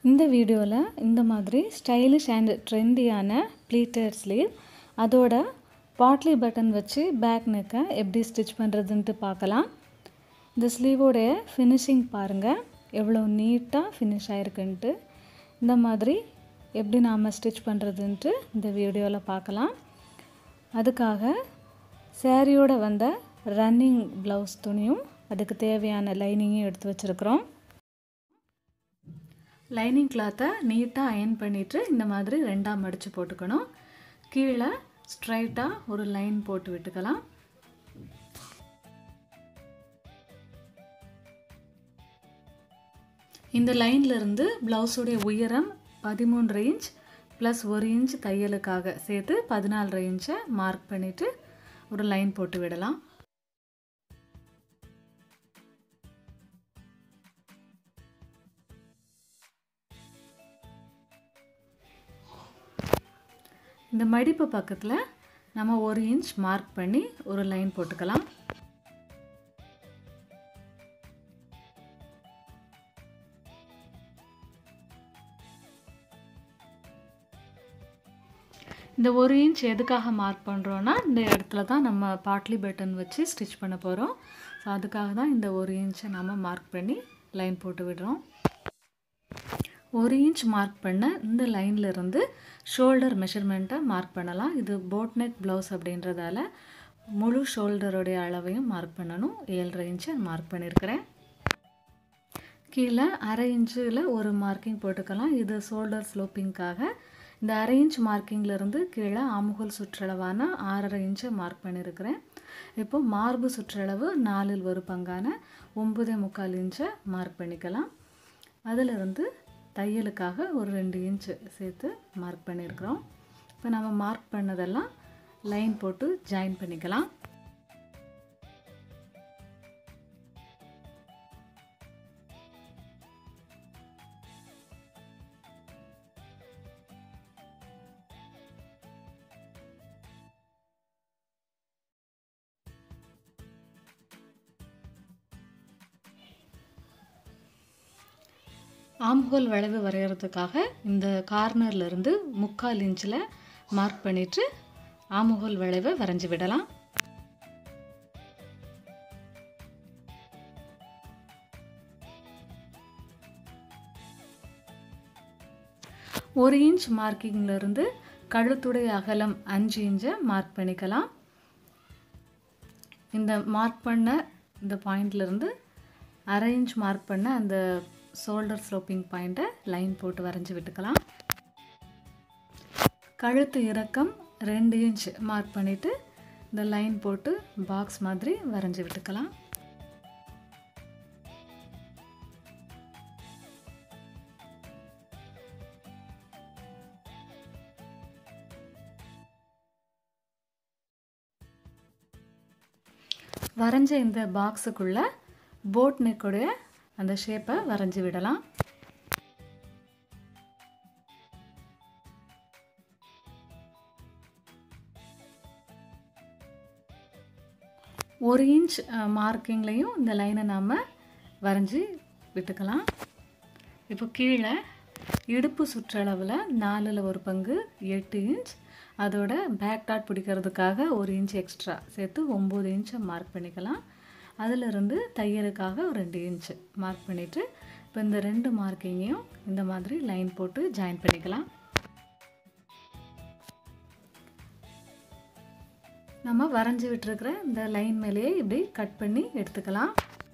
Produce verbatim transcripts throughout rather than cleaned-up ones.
இந்த வீடியோவில் இந்த மாதிரி ஸ்டைலிஷ் அண்ட் ட்ரெண்டியான ப்ளீட்டட் ஸ்லீவ் அதோட பாட்லி பட்டன் வச்சு பேக் நெக்கை எப்படி ஸ்டிச் பண்ணுறதுன்ட்டு பார்க்கலாம். இந்த ஸ்லீவோடைய ஃபினிஷிங் பாருங்கள், எவ்வளோ நீட்டாக ஃபினிஷ் ஆகிருக்குன்ட்டு. இந்த மாதிரி எப்படி நாம் ஸ்டிச் பண்ணுறதுன்ட்டு இந்த வீடியோவில் பார்க்கலாம். அதுக்காக சேரீயோட வந்த ரன்னிங் ப்ளவுஸ் துணியும் அதுக்கு தேவையான லைனிங்கையும் எடுத்து வச்சுருக்குறோம். லைனிங் கிளாத்தை நீட்டாக அயன் பண்ணிவிட்டு இந்த மாதிரி ரெண்டாக மடித்து போட்டுக்கணும். கீழே ஸ்ட்ரைட்டாக ஒரு லைன் போட்டு விட்டுக்கலாம். இந்த லைன்லேருந்து ப்ளவுஸுடைய உயரம் பதிமூன்றரை இன்ச் ப்ளஸ் ஒரு இன்ச் தையலுக்காக சேர்த்து பதினாலரை இன்ச்சை மார்க் பண்ணிவிட்டு ஒரு லைன் போட்டு விடலாம். இந்த மடிப்பு பக்கத்தில் நம்ம ஒரு இன்ச் மார்க் பண்ணி ஒரு லைன் போட்டுக்கலாம். இந்த ஒரு இன்ச் எதுக்காக மார்க் பண்ணுறோன்னா, இந்த இடத்துல தான் நம்ம பாட்லி பட்டன் வச்சு ஸ்டிச் பண்ண போகிறோம். ஸோ அதுக்காக தான் இந்த ஒரு இன்ச்சை நம்ம மார்க் பண்ணி லைன் போட்டு விடுறோம். ஒரு இன்ச் மார்க் பண்ண இந்த லைனில் இருந்து ஷோல்டர் மெஷர்மெண்ட்டை மார்க் பண்ணலாம். இது போட் நெக் ப்ளவுஸ் அப்படின்றதால முழு ஷோல்டருடைய அளவையும் மார்க் பண்ணணும். ஏழரை இன்ச்சு மார்க் பண்ணியிருக்கிறேன். கீழே அரை இன்ச்சில் ஒரு மார்க்கிங் போட்டுக்கலாம். இது ஷோல்டர் ஸ்லோப்பிங்காக. இந்த அரை இன்ச் மார்க்கிங்லேருந்து கீழே ஆமுகோல் சுற்றளவான ஆறரை இன்ச்சை மார்க் பண்ணியிருக்கிறேன். இப்போ மார்பு சுற்றளவு நாலில் ஒரு பங்கான ஒம்பதே முக்கால் இன்ச்சை மார்க் பண்ணிக்கலாம். அதிலிருந்து தையலுக்காக ஒரு ரெண்டு இன்ச்சு சேர்த்து மார்க் பண்ணியிருக்கிறோம். இப்போ நம்ம மார்க் பண்ணதெல்லாம் லைன் போட்டு ஜாயின் பண்ணிக்கலாம். ஆம்ஹோல் வளைவு வரைகிறதுக்காக இந்த கார்னர்லேருந்து முக்கால் இன்ச்சில் மார்க் பண்ணிவிட்டு ஆம்ஹோல் வளைவை வரைஞ்சி விடலாம். ஒரு இன்ச் மார்க்கிங்லேருந்து கழுத்துடைய அகலம் அஞ்சு இன்ச்சை மார்க் பண்ணிக்கலாம். இந்த மார்க் பண்ண இந்த பாயிண்ட்லேருந்து அரை இன்ச் மார்க் பண்ண அந்த ஷோல்டர் ஸ்லோப்பிங் பாயிண்ட்டை லைன் போட்டு வரைஞ்சி விட்டுக்கலாம். கழுத்து இறக்கம் ரெண்டு இன்ச் மார்க் பண்ணிவிட்டு இந்த லைன் போட்டு பாக்ஸ் மாதிரி வரைஞ்சி விட்டுக்கலாம். வரைஞ்ச இந்த பாக்ஸுக்குள்ளே போட் நெக்குடைய அந்த ஷேப்பை வரைஞ்சி விடலாம். ஒரு இன்ச் மார்க்கிங்லேயும் இந்த லைனை நாம் வரைஞ்சி விட்டுக்கலாம். இப்போ கீழே இடுப்பு சுற்றளவில் நாலில் ஒரு பங்கு எட்டு இன்ச், அதோட பேக் டாட் பிடிக்கிறதுக்காக ஒரு இன்ச் எக்ஸ்ட்ரா சேர்த்து ஒம்பது இன்ச்சை மார்க் பண்ணிக்கலாம். அதிலிருந்து தையலுக்காக ஒரு ரெண்டு இன்ச்சு மார்க் பண்ணிவிட்டு இப்போ இந்த ரெண்டு மார்க்கிங்கையும் இந்த மாதிரி லைன் போட்டு ஜாயின் பண்ணிக்கலாம். நம்ம வரைஞ்சி விட்டுருக்கிற இந்த லைன் மேலேயே இப்படி கட் பண்ணி எடுத்துக்கலாம்.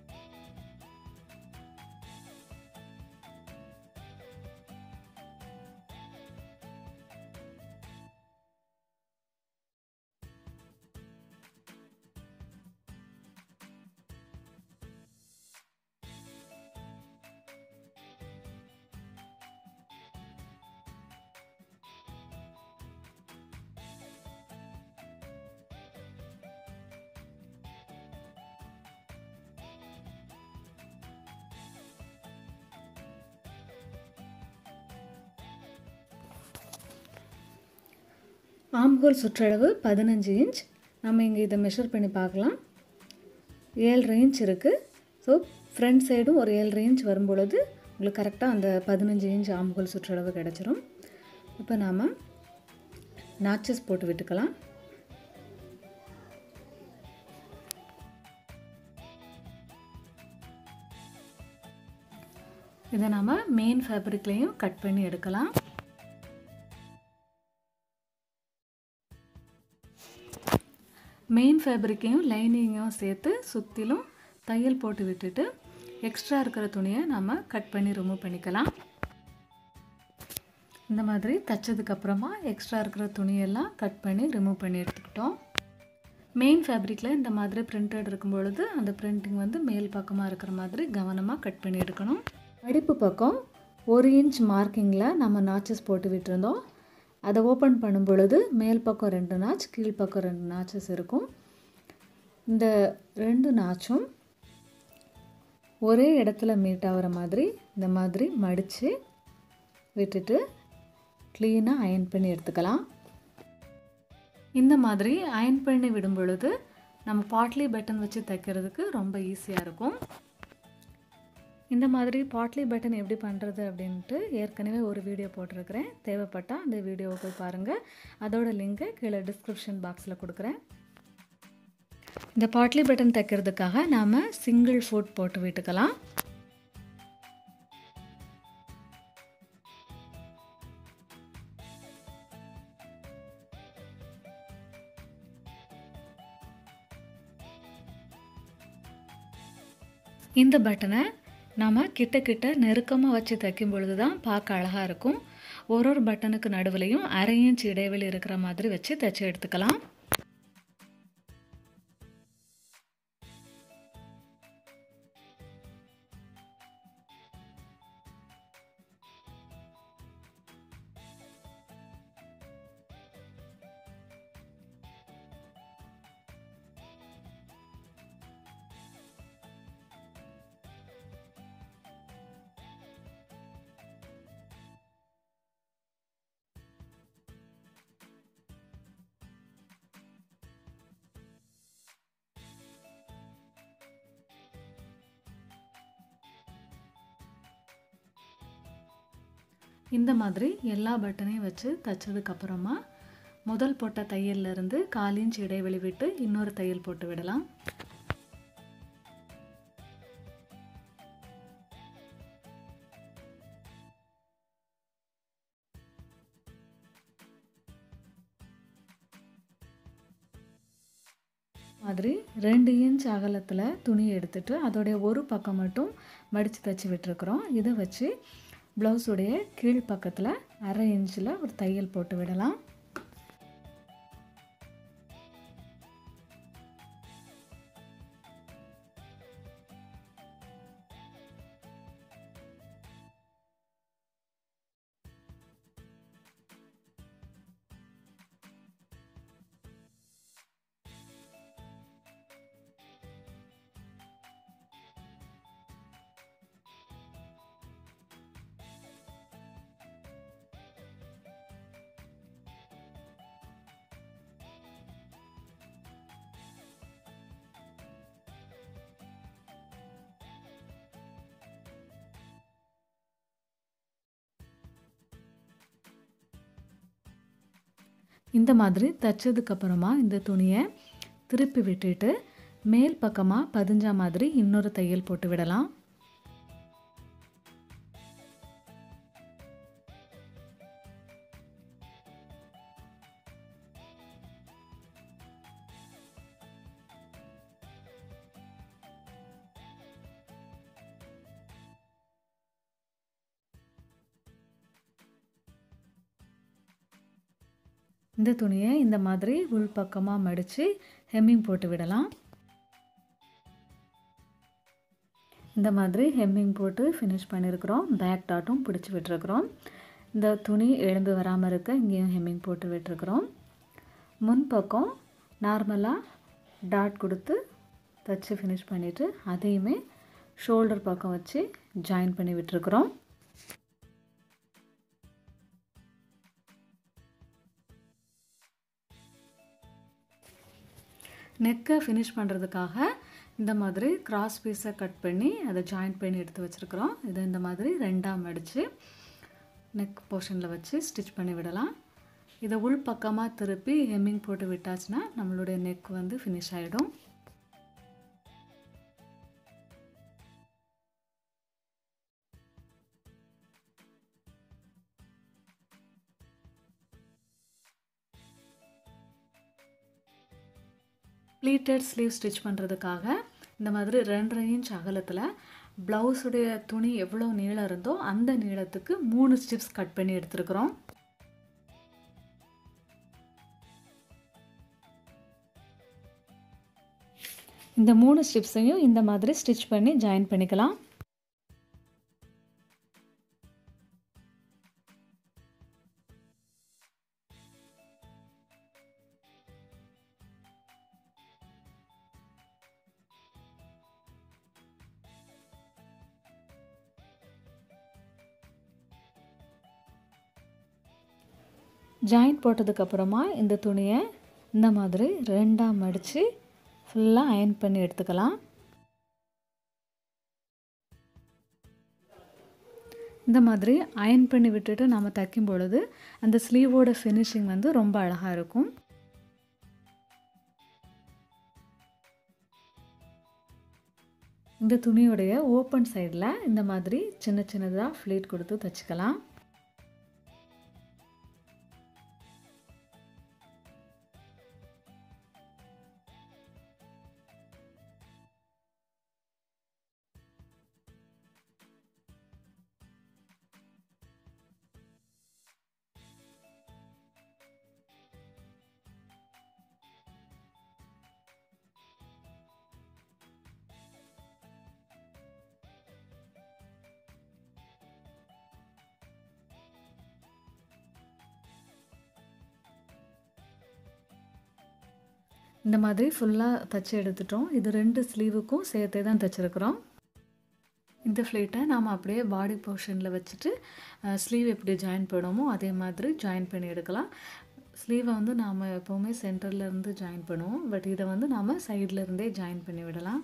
ஆம்ஹோல் சுற்றளவு பதினஞ்சு இன்ச். நம்ம இங்கே இதை மெஷர் பண்ணி பார்க்கலாம். ஏழரை இன்ச் இருக்குது. ஸோ ஃப்ரண்ட் சைடும் ஒரு ஏழரை இன்ச் வரும்பொழுது உங்களுக்கு கரெக்டாக அந்த பதினஞ்சு இன்ச் ஆம்ஹோல் சுற்றளவு கிடச்சிரும். இப்போ நாம் நாச்சஸ் போட்டு விட்டுக்கலாம். இதை நாம் மெயின் ஃபேப்ரிக்லேயும் கட் பண்ணி எடுக்கலாம். மெயின் ஃபேப்ரிக்கையும் லைனிங்கையும் சேர்த்து சுற்றிலும் தையல் போட்டு விட்டுட்டு எக்ஸ்ட்ரா இருக்கிற துணியை நம்ம கட் பண்ணி ரிமூவ் பண்ணிக்கலாம். இந்த மாதிரி தைச்சதுக்கப்புறமா எக்ஸ்ட்ரா இருக்கிற துணியெல்லாம் கட் பண்ணி ரிமூவ் பண்ணி எடுத்துக்கிட்டோம். மெயின் ஃபேப்ரிக்கில் இந்த மாதிரி பிரிண்டட் இருக்கும் பொழுது அந்த பிரிண்டிங் வந்து மேல் பக்கமாக இருக்கிற மாதிரி கவனமாக கட் பண்ணி எடுக்கணும். மடிப்பு பக்கம் ஒரு இன்ச் மார்க்கிங்கில் நம்ம நாச்சஸ் போட்டு விட்டுருந்தோம். அதை ஓப்பன் பண்ணும் பொழுது மேல் பக்கம் ரெண்டு நாச், கீழ் பக்கம் ரெண்டு நாச்சஸ் இருக்கும். இந்த ரெண்டு நாச்சும் ஒரே இடத்துல மீட் ஆகிற மாதிரி இந்த மாதிரி மடித்து விட்டுட்டு க்ளீனாக அயன் பண்ணி எடுத்துக்கலாம். இந்த மாதிரி அயன் பண்ணி விடும் பொழுது நம்ம பாட்லி பட்டன் வச்சு தைக்கிறதுக்கு ரொம்ப ஈஸியாக இருக்கும். இந்த மாதிரி பாட்லி பட்டன் எப்படி பண்ணுறது அப்படின்ட்டு ஏற்கனவே ஒரு வீடியோ போட்டிருக்கிறேன். தேவைப்பட்டால் அந்த வீடியோவை போய் பாருங்கள். அதோட லிங்கை கீழே டிஸ்கிரிப்ஷன் பாக்ஸில் கொடுக்குறேன். இந்த பாட்லி பட்டன் தைக்கிறதுக்காக நாம் சிங்கிள் ஃபுட் போட்டு விட்டுக்கலாம். இந்த பட்டனை நாம் கிட்ட கிட்ட நெருக்கமாக வச்சு தைக்கும் பொழுது தான் பார்க்க அழகாக இருக்கும். ஒரு ஒரு பட்டனுக்கு நடுவுலையும் அரை இன்ச் இடைவெளி இருக்கிற மாதிரி வச்சு தைச்சி எடுத்துக்கலாம். இந்த மாதிரி எல்லா பட்டனையும் வச்சு தைச்சதுக்கப்புறமா முதல் போட்ட தையல்லேருந்து கால் இன்ச் இடைவெளி விட்டு இன்னொரு தையல் போட்டு விடலாம். மாதிரி ரெண்டு இன்ச் அகலத்தில் துணியை எடுத்துட்டு அதோடைய ஒரு பக்கம் மட்டும் மடித்து தைச்சி விட்டுருக்குறோம். இதை வச்சு ப்ளவுஸுடைய கீழ் பக்கத்தில் அரை இன்ச்சில் ஒரு தையல் போட்டு விடலாம். இந்த மாதிரி தைச்சதுக்கப்புறமா இந்த துணியை திருப்பி விட்டுட்டு மேல் பக்கமாக பதிஞ்ச மாதிரி இன்னொரு தையல் போட்டு விடலாம். இந்த துணியை இந்த மாதிரி உள் பக்கமாக மடித்து ஹெம்மிங் போட்டு விடலாம். இந்த மாதிரி ஹெம்மிங் போட்டு ஃபினிஷ் பண்ணியிருக்கிறோம். பேக் டாட்டும் பிடிச்சி விட்டுருக்குறோம். இந்த துணி எழுந்து வராமல் இருக்க இங்கேயும் ஹெம்மிங் போட்டு விட்டுருக்குறோம். முன்பக்கம் நார்மலாக டாட் கொடுத்து தைச்சி ஃபினிஷ் பண்ணிவிட்டு அதையுமே ஷோல்டர் பக்கம் வச்சு ஜாயின் பண்ணி விட்டுருக்குறோம். நெக்கை ஃபினிஷ் பண்ணுறதுக்காக இந்த மாதிரி கிராஸ் பீஸை கட் பண்ணி அதை ஜாயின் பண்ணி எடுத்து வச்சுருக்குறோம். இதை இந்த மாதிரி ரெண்டாக மடித்து நெக் போர்ஷனில் வச்சு ஸ்டிச் பண்ணி விடலாம். இதை உள் பக்கமாக திருப்பி ஹெம்மிங் போட்டு விட்டாச்சுன்னா நம்மளுடைய நெக் வந்து ஃபினிஷ் ஆகிடும். ப்ளீட்டட் ஸ்லீவ் ஸ்டிச் பண்ணுறதுக்காக இந்த மாதிரி ரெண்டரை இன்ச் அகலத்தில் ப்ளவுஸுடைய துணி எவ்வளோ நீளம் இருந்தோ அந்த நீளத்துக்கு மூணு ஸ்டிப்ஸ் கட் பண்ணி எடுத்துருக்குறோம். இந்த மூணு ஸ்டிப்ஸையும் இந்த மாதிரி ஸ்டிச் பண்ணி ஜாயின் பண்ணிக்கலாம். ஜாயின் போட்டதுக்கப்புறமா இந்த துணியை இந்த மாதிரி ரெண்டாக மடித்து ஃபுல்லாக அயன் பண்ணி எடுத்துக்கலாம். இந்த மாதிரி அயன் பண்ணி விட்டுட்டு நாம் தைக்கும் பொழுது அந்த ஸ்லீவோட ஃபினிஷிங் வந்து ரொம்ப அழகாக இருக்கும். இந்த துணியோடைய ஓப்பன் சைடில் இந்த மாதிரி சின்ன சின்னதாக ஃப்ளீட் கொடுத்து தைச்சிக்கலாம். இந்த மாதிரி ஃபுல்லாக தைச்சி எடுத்துட்டோம். இது ரெண்டு ஸ்லீவுக்கும் சேர்த்தே தான் தைச்சிருக்கிறோம். இந்த ஃப்ளீட்டை நாம் அப்படியே பாடி போர்ஷனில் வச்சுட்டு ஸ்லீவ் எப்படி ஜாயின் பண்ணுவோமோ அதே மாதிரி ஜாயின் பண்ணி எடுக்கலாம். ஸ்லீவை வந்து நாம் எப்போவுமே சென்டர்லேருந்து ஜாயின் பண்ணுவோம். பட் இதை வந்து நாம் சைட்லேருந்தே ஜாயின் பண்ணி விடலாம்.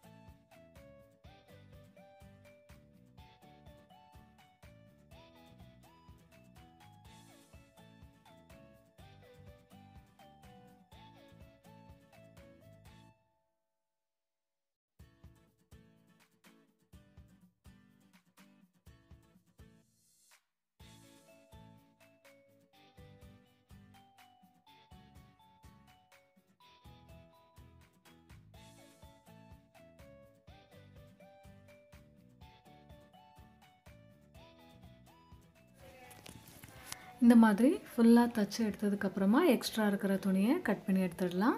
இந்த மாதிரி ஃபுல்லாக தச்சு எடுத்ததுக்கப்புறமா எக்ஸ்ட்ரா இருக்கிற துணியை கட் பண்ணி எடுத்துடலாம்.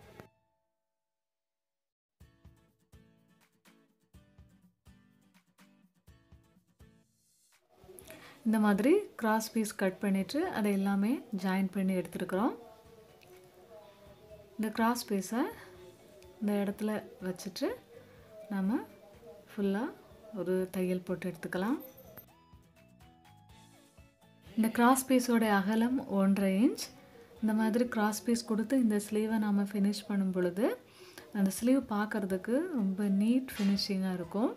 இந்த மாதிரி கிராஸ் பீஸ் கட் பண்ணிவிட்டு அதை எல்லாமே ஜாயின் பண்ணி எடுத்துருக்குறோம். இந்த கிராஸ் பீஸை இந்த இடத்துல வச்சுட்டு நம்ம ஃபுல்லாக ஒரு தையல் போட்டு எடுத்துக்கலாம். இந்த கிராஸ் பீஸோட அகலம் ஒன்றரை இன்ச். இந்த மாதிரி கிராஸ் பீஸ் கொடுத்து இந்த ஸ்லீவை நாம் ஃபினிஷ் பண்ணும் பொழுது அந்த ஸ்லீவ் பார்க்குறதுக்கு ரொம்ப நீட் ஃபினிஷிங்காக இருக்கும்.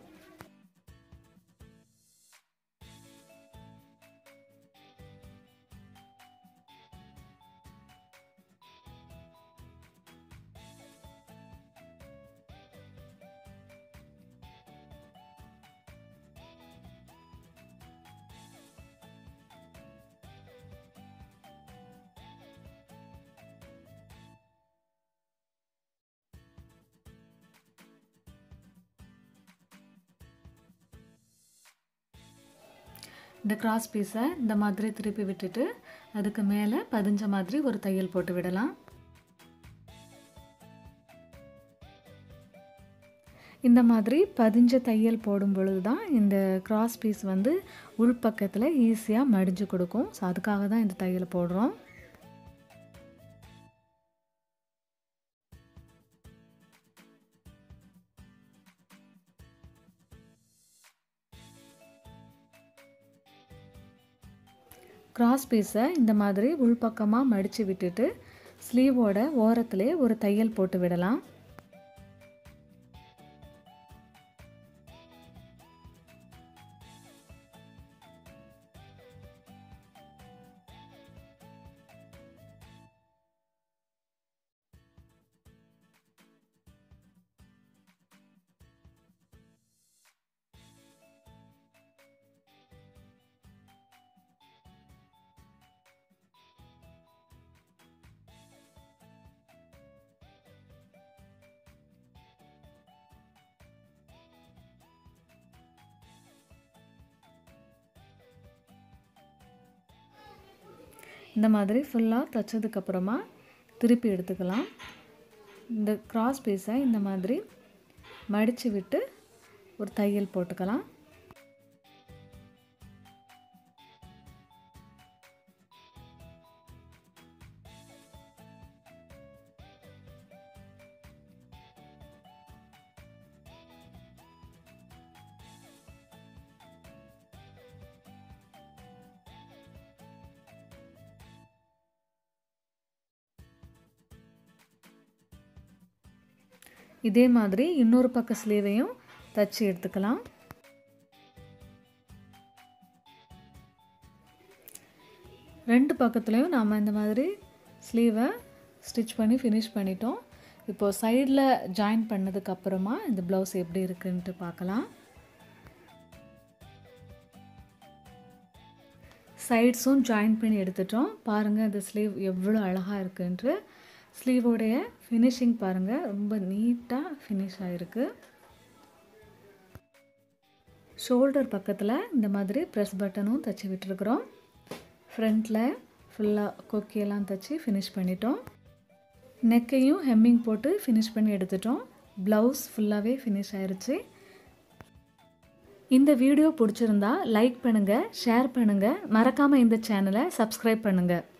இந்த கிராஸ் பீஸை இந்த மாதிரி திருப்பி விட்டுட்டு அதுக்கு மேலே பதிஞ்ச மாதிரி ஒரு தையல் போட்டு விடலாம். இந்த மாதிரி பதிஞ்ச தையல் போடும் பொழுது தான் இந்த கிராஸ் பீஸ் வந்து உள்பக்கத்தில் ஈஸியாக மடிஞ்சு கொடுக்கும். ஸோ அதுக்காக தான் இந்த தையலை போடுறோம். கிராஸ் பீஸை இந்த மாதிரி உள்பக்கமாக மடித்து விட்டுட்டு ஸ்லீவோட ஓரத்திலே ஒரு தையல் போட்டு விடலாம். இந்த மாதிரி ஃபுல்லாக தைச்சதுக்கப்புறமா திருப்பி எடுத்துக்கலாம். இந்த கிராஸ் பீஸை இந்த மாதிரி மடித்து விட்டு ஒரு தையல் போட்டுக்கலாம். இதே மாதிரி இன்னொரு பக்க ஸ்லீவையும் தச்சு எடுத்துக்கலாம். ரெண்டு பக்கத்துலேயும் நாம் இந்த மாதிரி ஸ்லீவை ஸ்டிச் பண்ணி ஃபினிஷ் பண்ணிட்டோம். இப்போது சைடில் ஜாயின் பண்ணதுக்கப்புறமா இந்த ப்ளவுஸ் எப்படி இருக்குன்ட்டு பார்க்கலாம். சைட்ஸும் ஜாயின் பண்ணி எடுத்துட்டோம். பாருங்கள் இந்த ஸ்லீவ் எவ்வளோ அழகாக இருக்குன்ட்டு. ஸ்லீவோடைய ஃபினிஷிங் பாருங்கள், ரொம்ப நீட்டாக ஃபினிஷ் ஆகிருக்கு. ஷோல்டர் பக்கத்தில் இந்த மாதிரி ப்ரெஸ் பட்டனும் தைச்சி விட்டுருக்குறோம். ஃப்ரண்ட்டில் ஃபுல்லாக கொக்கியெல்லாம் தைச்சி ஃபினிஷ் பண்ணிட்டோம். நெக்கையும் ஹெம்மிங் போட்டு ஃபினிஷ் பண்ணி எடுத்துட்டோம். ப்ளவுஸ் ஃபுல்லாகவே ஃபினிஷ் ஆயிடுச்சு. இந்த வீடியோ பிடிச்சிருந்தா லைக் பண்ணுங்கள், ஷேர் பண்ணுங்கள், மறக்காமல் இந்த சேனலை சப்ஸ்கிரைப் பண்ணுங்கள்.